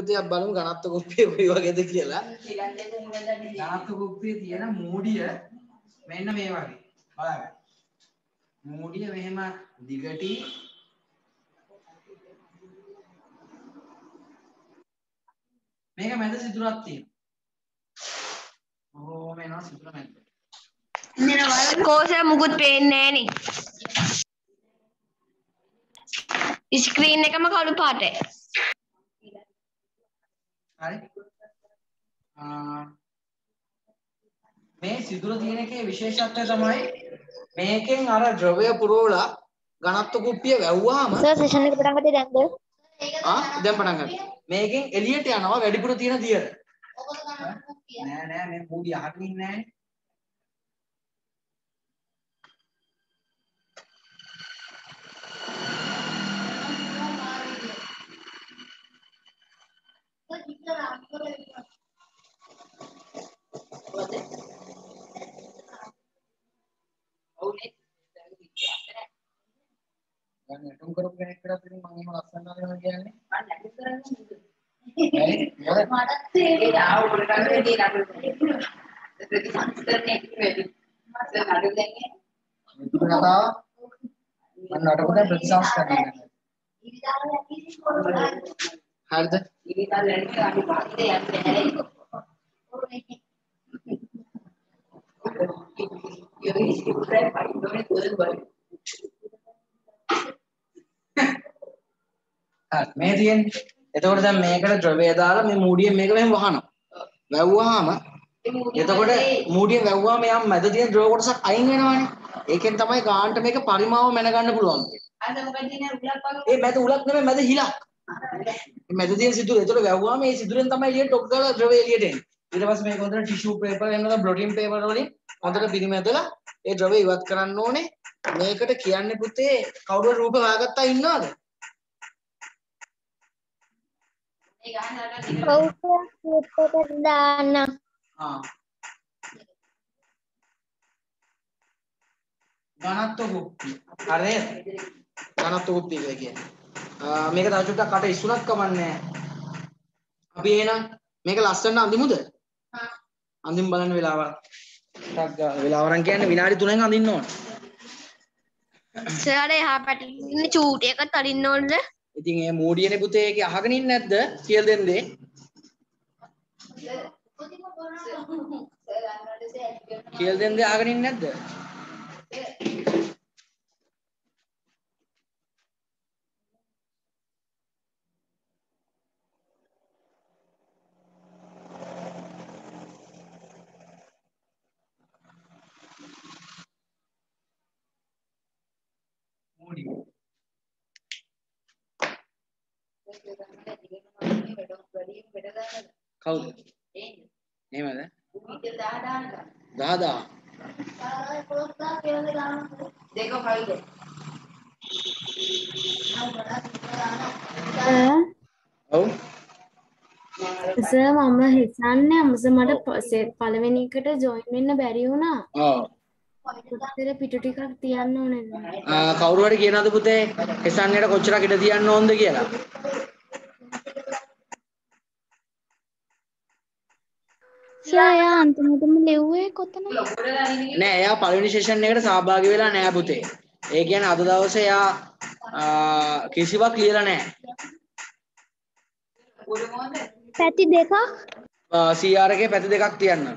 පුතේ බලමු ගණත්ත කුප්පිය කොයි වගේද කියලා. ගණත්ත කුප්පියේ තියෙන මූඩිය මෙන්න මේ වගේ. බලන්න. මූඩිය මෙහෙම දිගටි මේක මැද සිදුරක් තියෙනවා. ඕම එනවා සිදුර මැද. කෝසෙ මුකුත් පේන්නේ නෑනේ. ස්ක්‍රීන් එකම කළු පාටයි. හරි. මේ සිදුර තියෙන එකේ විශේෂත්වය තමයි මේකෙන් අර ද්‍රවය පුරවලා ඝනත්ව කුප්පිය වැව්වහම සර් සෙෂන් එක පටන් ගත්තේ දැන්ද? දැන් පටන් ගන්න. මේකෙන් එළියට යනවා වැඩිපුර තියෙන දියර. නෑ මේ මූඩිය අහගෙන ඉන්නේ නෑනේ. දැන් නැටුම් කරපු කෙනෙක් කරත් ඉතින් මම එහෙම ලස්සන නේද කියන්නේ. මම නැටුම් කරන්නේ මටත් ඒ ආව උඩට ගිහින් නඩු ප්‍රතිසංස්කරණය වෙවි. මට නඩු දෙන්නේ. මුතු කතාව මම නටපුද ප්‍රතිසංස්කරණය කරනවා. හරිද? ඉවිතල් යන්නේ අනිත් පාඩේ යන්නේ නැහැ. යෝනි ඉස්කෝලේ පයින්ඩෝනේ තෝරන බයි. මේ තියෙන්නේ. එතකොට දැන් මේකට ද්‍රවය දාලා මේ මූඩියෙන් මේක මෙහෙම වහනවා. වැව්වහම එතකොට මූඩිය වැව්වහම යම් මැද තියෙන ද්‍රව කොටසක් අයින් වෙනවනේ. ඒකෙන් තමයි ගානට මේක පරිමාව මැනගන්න පුළුවන්. අද මොකද දිනේ උලක් වගේ. ඒ මැද උලක් නෙමෙයි මැද හිලක්. මේ මැද තියෙන සිදුර. එතකොට වැව්වහම මේ සිදුරෙන් තමයි එළියට ටොක් ගාලා ද්‍රවය එළියට එන්නේ. ඊට පස්සේ මේක හොඳට ටිෂු පේපර් එහෙම නැත්නම් බ්ලොටින් පේපර් වලින් හොඳට පිරිමැදලා ඒ ද්‍රවය ඉවත් කරන්න ඕනේ. මේකට කියන්නේ පුතේ කවුරුහරි රූප හොයාගත්තා ඉන්නවද? දාන්න. ඝනත්ව කුප්පිය. හරිද? ඝනත්ව කුප්පිය කියලා කියන්නේ. මේක තව චුට්ටක් කට ඉස්සුණක් කමන්නේ. අපි එහෙනම් මේක ලස්සන අඳිමුද? අඳින්න බලන්න වෙලාවක්. ටක් ගාලා වෙලාවරන් කියන්නේ විනාඩි 3න් අඳින්න ඕන. සර් එහා පැත්තේ ඉන්න චූටි එක තලින්න ඕනද? ඉතින් ඒ මූඩියනේ පුතේ ඒකේ අහගෙන ඉන්නේ නැද්ද? කියලා දෙන්නේ. කියලා දෙන්නේ අහගෙන ඉන්නේ නැද්ද? මූඩිය. කවුද? එහෙමද? 10 දෙක හයිද? ඔව්. සර් මම හිතන්නේ අමස මට පළවෙනි එකට ජොයින් වෙන්න බැරි වුණා. ඔව්. කොච්චර පිටු ටිකක් තියන්න ඕනද? කවුරු හරි කියනවාද පුතේ එසන්නේට කොච්චරක් ඉඩ තියන්න ඕනද කියලා? සර් එයා අන්තිමටම ලිව්වේ කොතනද? නෑ එයා පළවෙනි සෙෂන් එකට සහභාගී වෙලා නෑ පුතේ. ඒ කියන්නේ අද දවසේ එයා කිසිවක් ලියලා නෑ. පැති දෙකක්? CR එකේ පැති දෙකක් තියන්නද?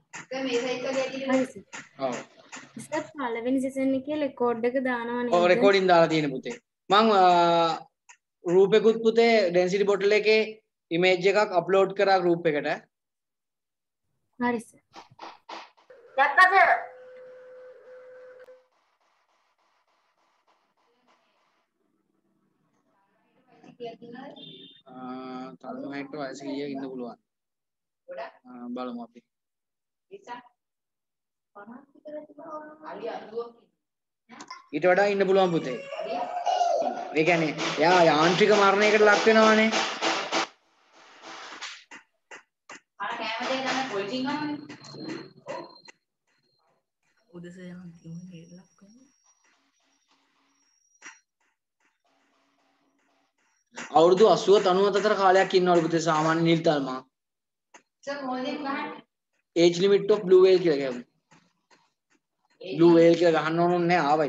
ඔව්. සර් පළවෙනි සෙෂන් එකේ රෙකෝඩ් එක දානවා නේද? ඔව් රෙකෝඩින් දාලා තියෙන පුතේ. මං රූපෙකුත් පුතේ ඩෙන්සිටි බොටල් එකේ ඉමේජ් එකක් අප්ලෝඩ් කරා ගෲප් එකට. හරි සර්. දැක්කද? තරුණයෙක්ට වයස කීයක් ඉන්න පුළුවන්? බලමු අපි. ඊට වඩා ඉන්න පුළුවන් පුතේ. ඒ කියන්නේ එයා යාන්ත්‍රික මරණයකට ලක් වෙනවානේ. අර කැම දෙක තමයි පොලිසියෙන් ගන්නනේ. උදසේ යාන්ත්‍රික මරණයට ලක් වෙනවා. අවුරුදු 80 90 අතර කාලයක් ඉන්නවලු පුතේ සාමාන්‍ය නිල් තල්මා. සර් මොලෙන් ගහන්න. age limit of blue whale කියලා කියමු. blue whale කියලා ගහන්න ඕන නැහැ ආවයි.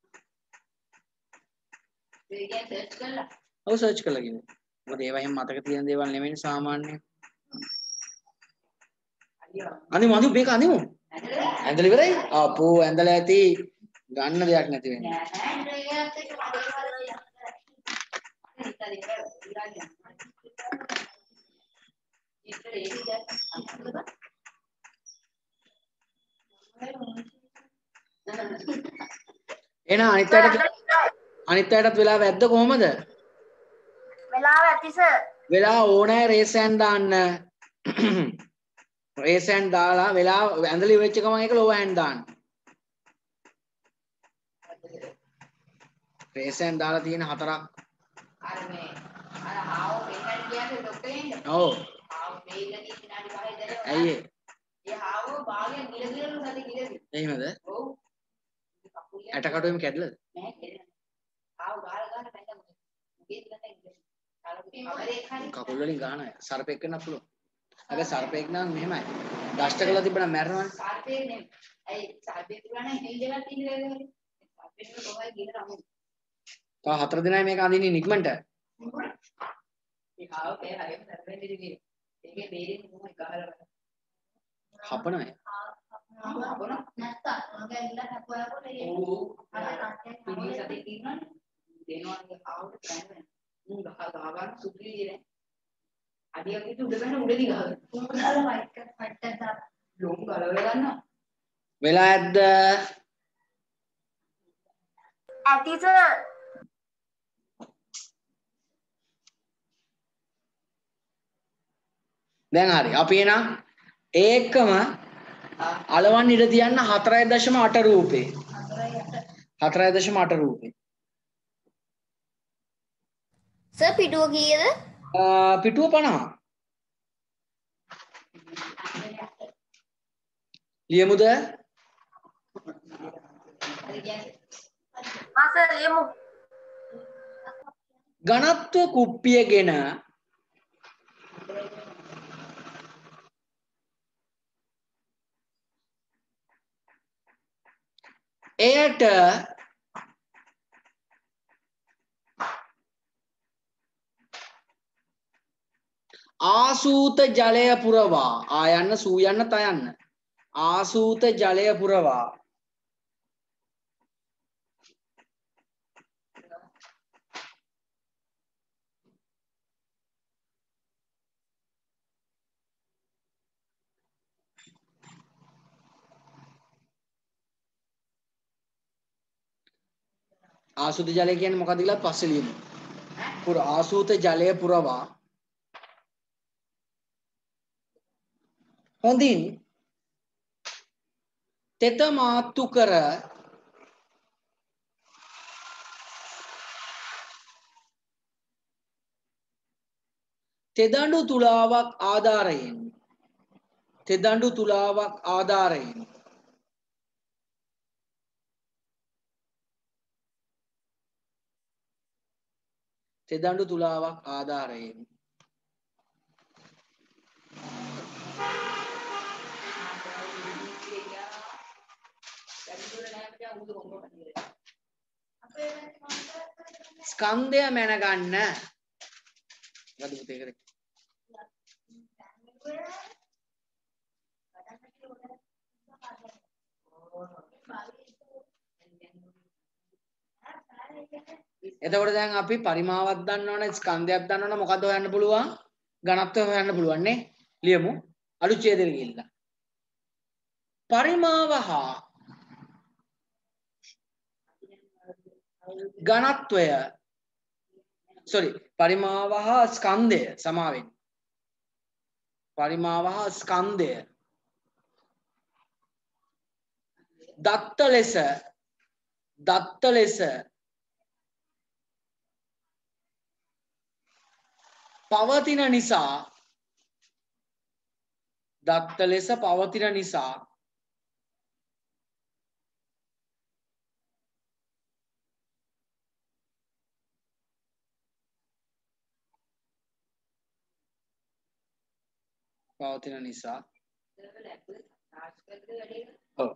ඒ කියන්නේ සර්ච් කරලා. ඔව් සර්ච් කරලා කිව්වා. මොකද ඒවා එහෙම මතක තියෙන දේවල් නෙමෙයි සාමාන්‍යයෙන්. අනිමු අනිමු මේක අනිමු. ඇඳලා ඉවරයි. අපෝ ඇඳලා ඇති ගන්න දෙයක් නැති වෙන්නේ. එහෙනම් අනිත් අයටත් වෙලාව ඇද්ද කොහමද? වෙලාව ඇති සර්. වෙලාව ඕනෑ රේසයන් දාන්න. රේසයන් දාලා වෙලාව ඇඳලි වෙච්ච ගමන් ඒක ලෝ හෑන්ඩ් දාන්න. රේසයන් දාලා තියෙන හතරක්. අර මේ අර ආව වෙන්නට කියන්නේ ડોක්ටර් එන්නේ. ඔව්. ආව මේකදී විනාඩි 5 දැරේ. ඇයි ඒ ආව භාගයෙන් ගිලගිලු නැති ගිලගිලු. එහෙමද? ඔව්. ඇටකටුවෙම කැඩලාද? නෑ කෙරෙන්නේ. ආව ගාලා ගන්න බැහැ මොකද. මුගේ තියන්න ඉන්නේ. කකුල් වලින් ගන්න අය. සර්පෙක් වෙන්න පුළුවන්. හැබැයි සර්පෙක් නම් මෙහෙමයි. දෂ්ට කරලා තිබ්බනම් මැරෙනවනේ. සර්පේ නේ. ඇයි සර්පේ තුරන හෙල් දෙකක් තියෙන නේද? සර්පේ නේ කොහොමද ගිහලා රමු. තව 4 දෙනයි මේක අඳින්නේ නික්මන්ට. ඒ ආව ඒ හරියට සර්පෙන් දිදී. ඒකේ බේරෙන්න කොහොමද ගහලා. හපනයි. අපන නැත්තා. මගේ ඉල්ල හපුවාකොට ඒ අර කට්ටේ පිළි සතේ තියෙනවනේ. දෙනවා ආවට දැනෙන්නේ. ගහ ගන්න සුපිරිය නේ. අඩියක් විතර උඩ ගන්න උඩදී ගහන. උඹ දාලා වයිට් පට්ටක් දාලා ලොම් ගලවලා ගන්නවා. වෙලා ඇද්ද? ඇති සර්. දැන් හරි. අපි එනම් ඒකම අලවන්න ඉඩ තියන්න 4.8 රූපේ. 4.8 රූපේ. සර් පිටුව කීයද? පිටුව 50. ලියමුද? සර් ලියමු. ඝනත්ව කුප්පියගෙන එයට ආසූත ජලය පුරවා ආයන්න සූයන්න තයන්න ආසූත ජලය පුරවා ආසූත ජලය කියන්නේ මොකක්ද කියලා පස්සේ ලියමු. ආසූත ජලය පුරවා හොඳින් තෙත මාත්තු කර තෙදඬු තුලාවක් ආධාරයෙන් තෙදඬු තුලාවක් ආධාරයෙන් තෙදඬු තුලාවක් ආධාරයෙන් ස්කන්ධය මැනගන්න මොකද පුතේ කරේ එතකොට දැන් අපි පරිමාවක් දන්නවනේ ස්කන්ධයක් දන්නවනේ මොකද්ද හොයන්න පුළුවන් ඝනත්වය හොයන්න පුළුවන් නේ ලියමු අලු ඡේදෙට ගිහිල්ලා පරිමාව හා ඝනත්වය පරිමාව හා ස්කන්ධය සමාවෙන්න පරිමාව හා ස්කන්ධය දත්ත ලෙස පවතින නිසා දත්ත ලෙස පවතින නිසා පවතින නිසා. ඔව්.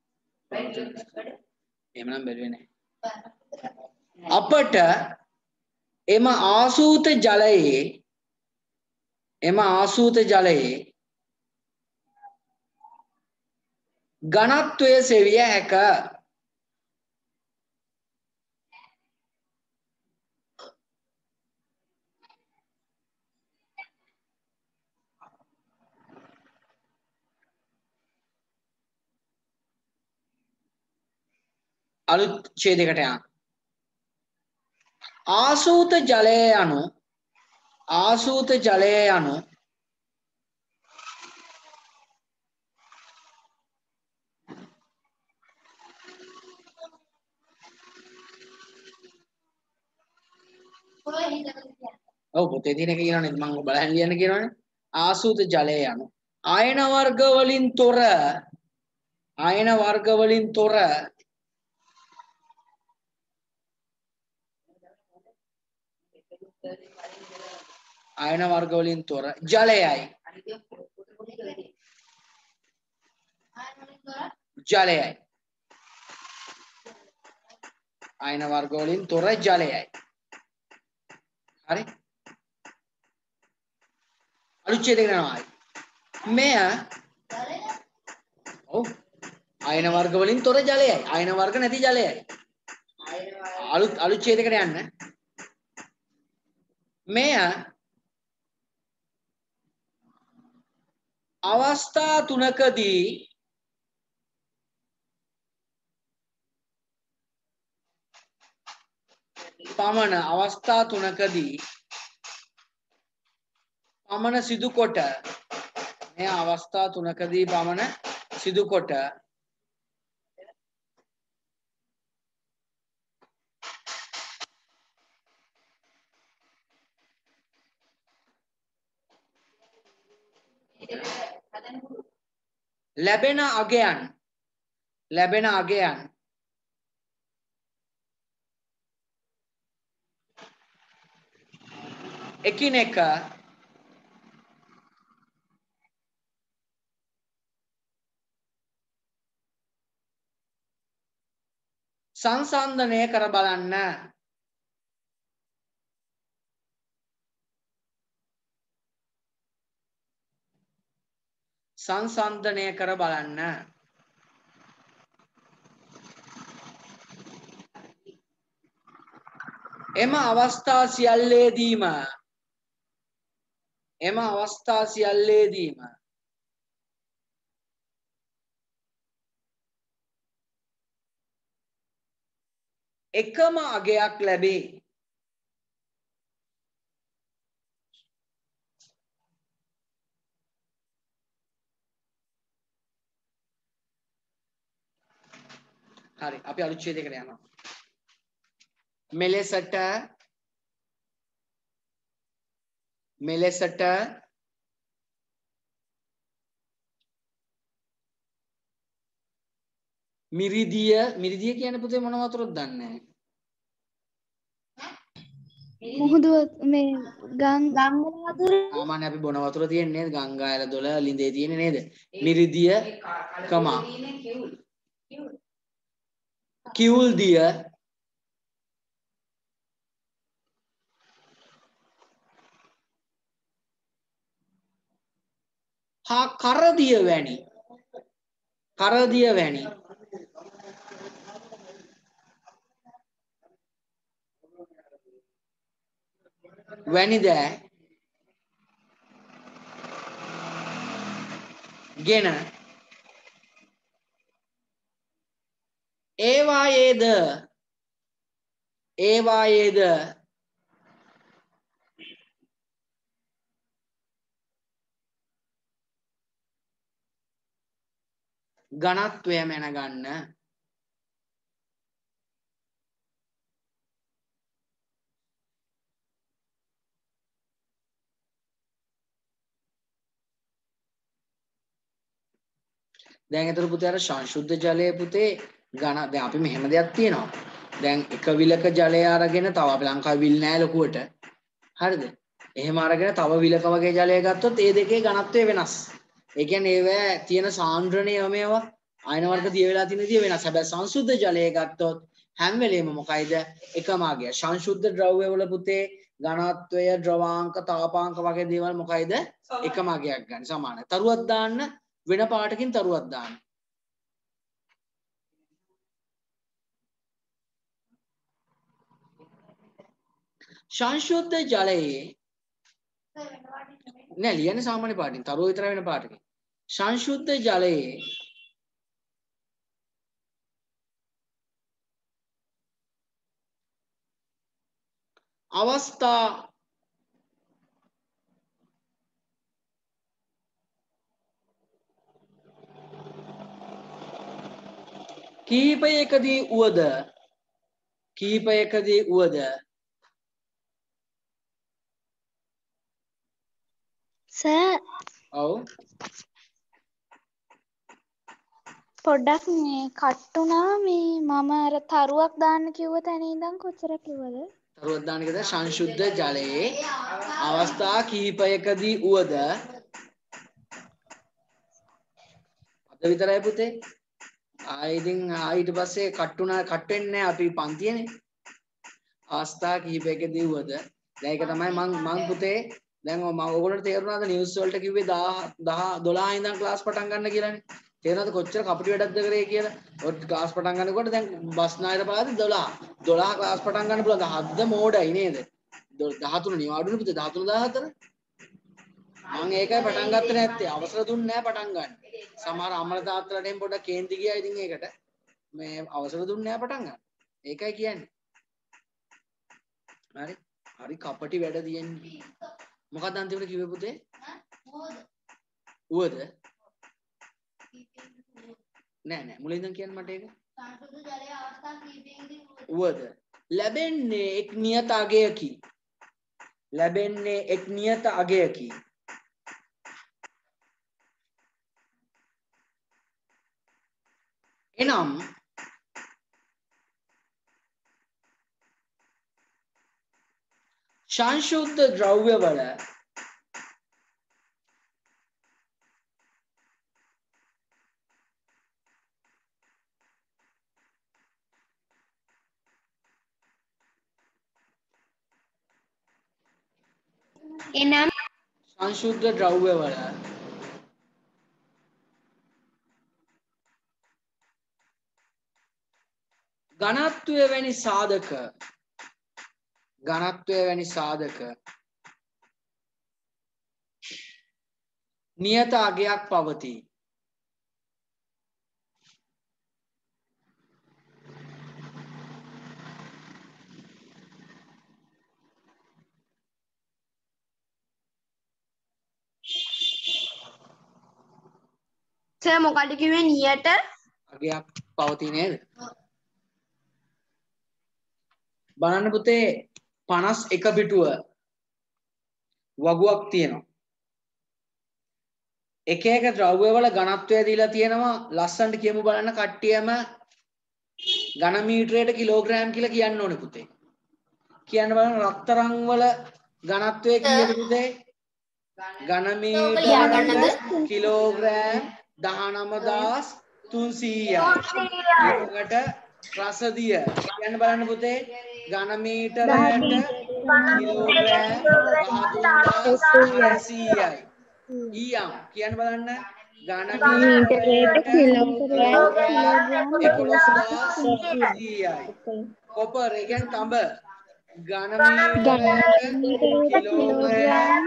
එහෙමනම් බැලුවේ නැහැ. අපට එම ආසූත ජලයේ ඝනත්වය සෙවිය හැක. අලුත් ඡේදයකට යන්න. ආසූත ජලය යනු ඔව් පොතේ තියෙන එක කියනවනේ මම බලන්න ලියන්න කියනවනේ. ආසූත ජලය යනු ආයන වර්ග වලින් තොර ජලයයි. ආයන වර්ග වලින් තොර ජලයයි. හරි. අලුච්ඡේදයකට යනවා. මෙය ඔව් ආයන වර්ග වලින් තොර ජලයයි. ආයන වර්ග නැති ජලයයි. අලුච්ඡේදයකට යන්න. මෙය අවස්ථා තුනකදී පමණ සිදු කොට ලැබෙන අගයන් එකිනෙක සංසන්දනය කර බලන්න. එම අවස්ථා සියල්ලේදීම එකම අගයක් ලැබේ. හරි අපි අලුච්ඡේදයකට යනවා. මෙලෙසට මිරිදිය කියන්නේ පුතේ මොන වතුරද දන්නේ නැහැ. මුහුදු මේ ගංගා වතුර සාමාන්‍ය අපි බොන වතුර තියෙන්නේ ගංගා ඇල දොල ලිඳේ තියෙන්නේ නේද? මිරිදිය කිවුල් දිය හා කරදිය වැනි දෑ ගෙන ඒවායේද ඝනත්වය මැනගන්න. දැන් ඒතර පුතේ අර සංශුද්ධ ජලය පුතේ ඝන දැන් අපි මෙහෙම දෙයක් තියෙනවා. දැන් එක විලක ජලය අරගෙන තව අපි ලංකාවේ විල් නෑ ලොකුවට. හරිද? එහෙම අරගෙන තව විලක වගේ ජලය ගත්තොත් ඒ දෙකේ ඝනත්වය වෙනස්. ඒ කියන්නේ ඒවැ තියෙන සාන්ද්‍රණය මේවා අයන වර්ග දිය වෙලා තියෙන දිය වෙනස්. හැබැයි සංසුද්ධ ජලය ගත්තොත් හැම වෙලේම මොකයිද? එකම අගය. සංසුද්ධ ද්‍රව්‍ය වල පුතේ ඝනත්වය, ද්‍රවාංක, තාපාංක වගේ දේවල් මොකයිද? එකම අගයක් ගන්න. සමානයි. තරුවක් දාන්න වෙන පාටකින් තරුවක් දාන්න. සංශුද්ධ ජලයේ නෑ ලියන්නේ සාමාන්‍ය පාටින්. තරුව විතර වෙන පාටකින්. සංශුද්ධ ජලයේ අවස්ථා කීපයකදී උවද සර් ඔව් පොඩ්ඩක් මේ කට්ටුනා මේ මම අර තරුවක් දාන්න කිව්ව තැන ඉඳන් කොච්චර කිව්වද? තරුවක් දාන්න කියද සංශුද්ධ ජලයේ අවස්ථා කීපයකදී උවද අද විතරයි පුතේ. ඉතින් ඊට පස්සේ කට් වෙන්නේ අපි පන්තියනේ. අවස්ථා කීපයකදී උවද. දැන් ඒක තමයි මං පුතේ දැන් මම ඔයගොල්ලන්ට තේරුණාද නිවුස් වලට කිව්වේ 12 ඉඳන් ක්ලාස් පටන් ගන්න කියලානේ. තේරුණාද කොච්චර කපටි වැඩක්ද කරේ කියලා. ඔය ක්ලාස් පටන් ගන්නකොට දැන් බස් නායර පාරේ 12 ක්ලාස් පටන් ගන්න පුළුවන්. හද්ද මෝඩයි නේද? 13 නිවාඩුනේ පුතේ 13 14. මම ඒකයි පටන් ගත්තේ නැත්තේ. අවසර දුන්නේ නැහැ පටන් ගන්න. සමහර අමල තාත්තලාට එම් පොඩ්ඩක් කේන්ති ගියා ඉතින් ඒකට. මේ අවසර දුන්නේ නැහැ පටන් ගන්න. ඒකයි කියන්නේ. හරි. හරි කපටි වැඩ තියෙන්නේ. මොකක්ද අන්තිමට කිව්වේ පුතේ? උවද? නෑ මුලින් ඉඳන් කියන්න මට ඒක. සංශුද්ධ ජලයේ අවස්ථා කීපයකදී උවද ලැබෙන්නේ එක් නියත අගයකි. ලැබෙන්නේ එක් නියත අගයකි. එනම් සංශුද්ධ ද්‍රව්‍යවල එනම් සංශුද්ධ ද්‍රව්‍යවල ඝනත්වය වැනි සාධක නියත අගයක් පවතී. සර් මොකද කිව්වේ නියට? අගයක් පවතී නේද? බලන්න පුතේ 51 පිටුව වගුවක් තියෙනවා. එක එක ද්‍රව්‍ය වල ඝනත්වය දීලා තියෙනවා. ලස්සනට කියමු බලන්න කට්ටියම ඝන මීටරයට කිලෝග්‍රෑම් කියලා කියන්න ඕනේ පුතේ. කියන්න බලන්න රත්තරන් වල ඝනත්වය කීයද පුතේ? ඝන මීටරයට කිලෝග්‍රෑම් 19300යි. ඊළඟට රසදිය කියන්න බලන්න පුතේ ඝන මීටරයට කිලෝග්‍රෑම් 13600යි. ඊයම් කියන්න බලන්න ඝන මීටරයට කිලෝග්‍රෑම් 11600යි. කොපර් ඒ කියන්නේ තඹ ඝන මීටරයට කිලෝග්‍රෑම්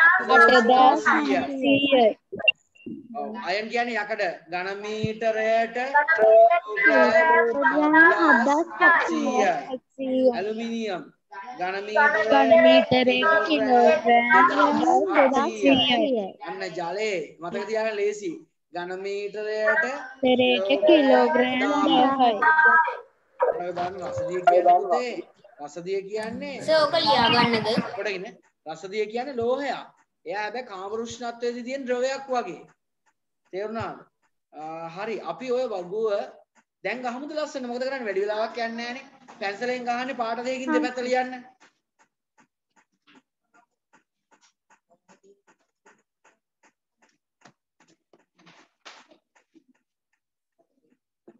800යි. ඔව් අයන් කියන්නේ යකඩ ඝන මීටරයට කිලෝග්‍රෑම් 700යි. ඇලුමිනියම් ඝන මීටරයට කිලෝග්‍රෑම් 2000යි. අන්න ජලයේ මතක තියාගන්න ලේසි. ඝන මීටරයට කිලෝග්‍රෑම් 1000යි. ඔය බලන්න රසදිය කියන්නේ පුතේ. රසදිය කියන්නේ ඕක ලියා ගන්නද? කොටගෙන රසදිය කියන්නේ ලෝහයක්. එයා හැබැයි කාම රුෂ්ණත්වයේදී තියෙන ද්‍රවයක් වගේ. තේරුණාද? හරි අපි ඔය වගුව දැන් ගහමුද ලස්සන මොකද කරන්නේ වැඩි වෙලාවක් යන්නේ නැහනේ. පැන්සලෙන් ගහන්නේ පාට දෙකකින් දෙපැත්ත ලියන්න.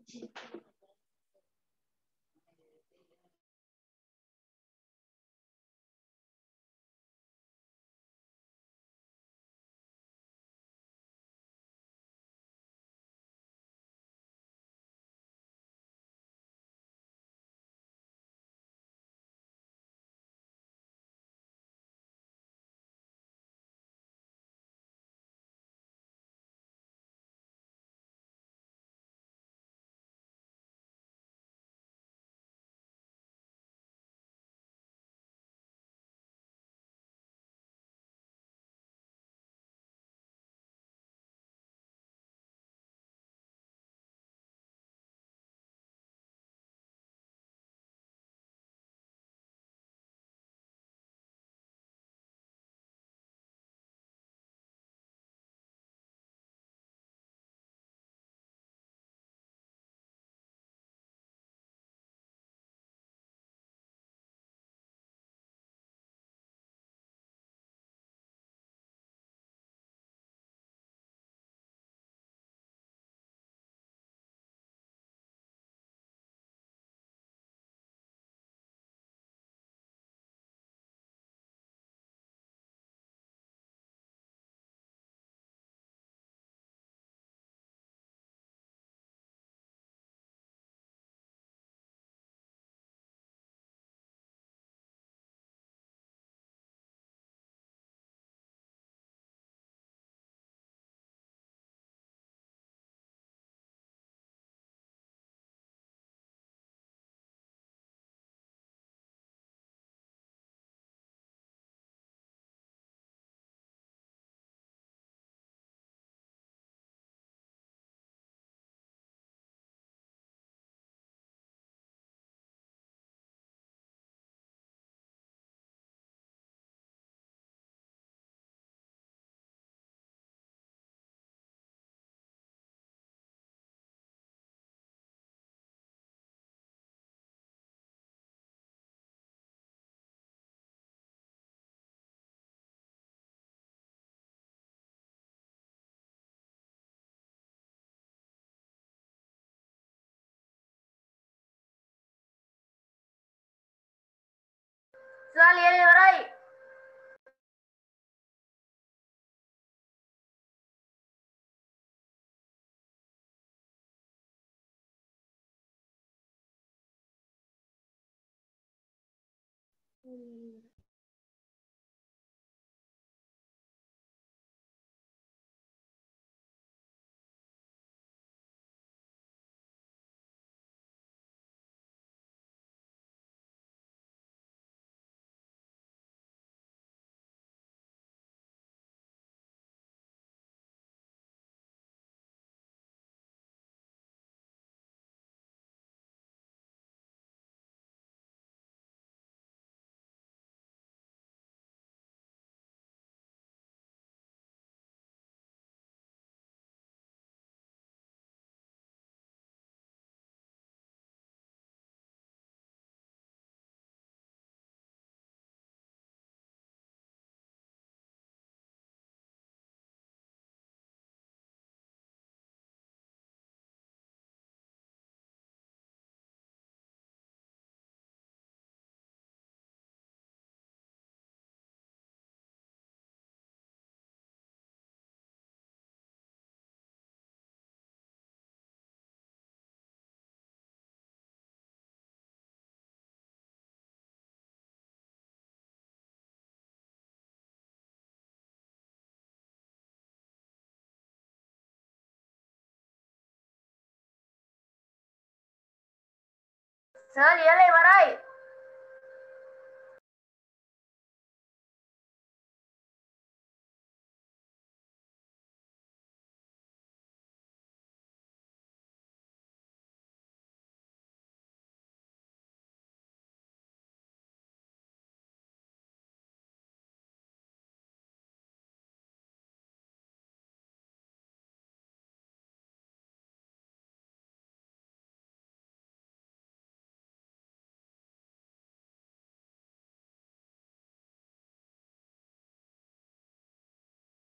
සර් ලියලා ඉවරයි.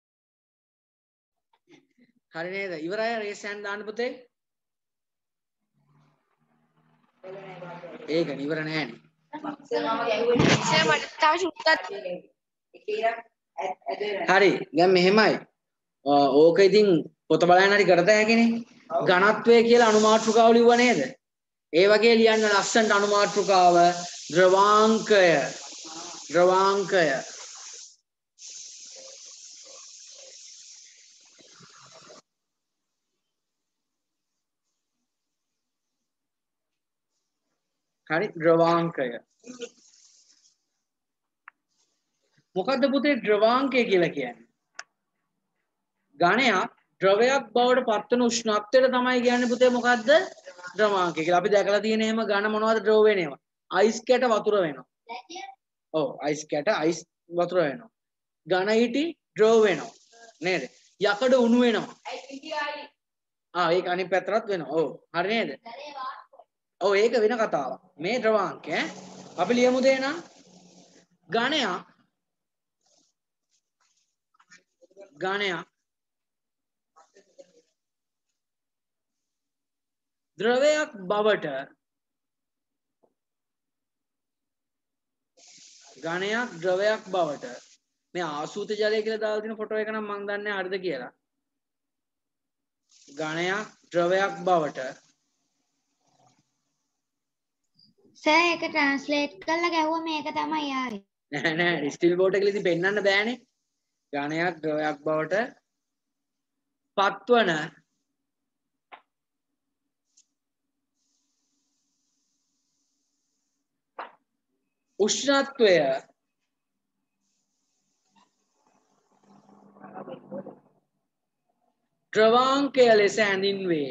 හරි නේද? ඉවරයි රේස් හෑන්ඩ් දාන්න පුතේ. ඒක ඉවර නෑනේ. සර් මට තව චුට්ටක් හරි. දැන් මෙහෙමයි. ඕක ඉතින් පොත බලන්න හරි කරත හැකිනේ. ඝනත්වය කියලා අනුමාත්‍රිකාව ලිව්වා නේද? ඒ වගේ ලියන්න ලස්සනට අනුමාත්‍රිකාව ද්‍රවාංකය. ද්‍රවාංකය. හරි ද්‍රවාංකය. මොකද්ද පුතේ ද්‍රවාංකය කියලා කියන්නේ? ඝනයක් ද්‍රවයක් බවට පත්වන උෂ්ණත්වයට තමයි කියන්නේ පුතේ මොකද්ද? ද්‍රවාංකය කියලා. අපි දැකලා තියෙන එහෙම ඝන මොනවද ද්‍රව වෙනේවා? අයිස් කැට වතුර වෙනවා. ඔව් අයිස් කැට අයිස් වතුර වෙනවා. ඝන හිටි ද්‍රව වෙනවා. නේද? යකඩ උණු වෙනවා. ඒක අනිත් පැත්තටත් වෙනවා. ඔව්. හරි නේද? ඔව් ඒක වෙන කතාවක්. මේ ද්‍රවාංක අපි ලියමු දෙනා. ඝනයක් ද්‍රවයක් බවට මේ ආසූත ජලය කියලා දාලා තියෙන ෆොටෝ එක නම් මම දන්නේ නැහැ හරිද කියලා. ඝනයක් ද්‍රවයක් බවට සර් ඒක ට්‍රාන්ස්ලේට් කරලා ගැහුවා මේක තමයි ආවේ. නෑ ස්ටිල් බෝට් එකේ ඉතින් පෙන්නන්න බෑනේ. ඝනයක් ද්‍රවයක් බවට පත්වන උෂ්ණත්වය ද්‍රවාංකය ලෙස හැඳින්වේ.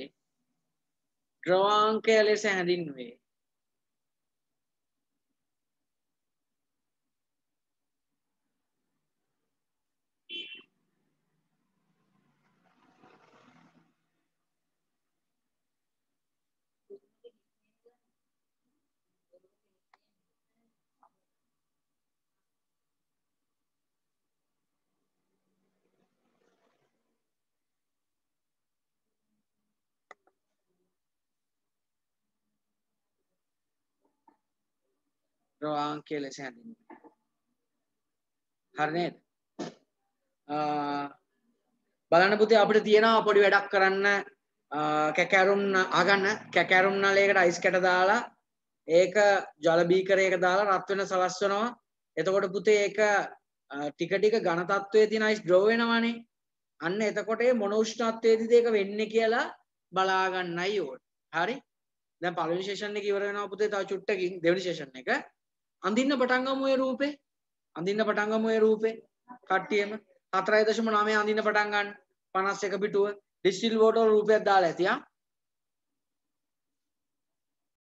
ද්‍රවාංකය ලෙස හැඳින්වේ. හරි නේද? බලන්න පුතේ අපිට තියෙනවා පොඩි වැඩක් කරන්න කැකෑරුම් අහගන්න කැකෑරුම් නලයකට අයිස් කැට දාලා ඒක ජල බීකරයක දාලා රත් වෙන සලස්වනවා. එතකොට පුතේ ඒක ටික ටික ඝන තත්වයේ තියෙන අයිස් ද්‍රව වෙනවානේ. අන්න එතකොට මේ මොන උෂ්ණත්වයේදීද ඒක වෙන්නේ කියලා බලා ගන්නයි ඕනේ. හරි? දැන් පළවෙනි සෙෂන් එක ඉවර වෙනවා පුතේ. තව චුට්ටකින් දෙවෙනි සෙෂන් එක අඳින්න පටන් ගමු ඒ රූපේ. කට්ටියම 4.9 අඳින්න පටන් ගන්න. 51 පිටුව ඩිස්ටිල් වෝටර් රූපයක් දාලා ඇති.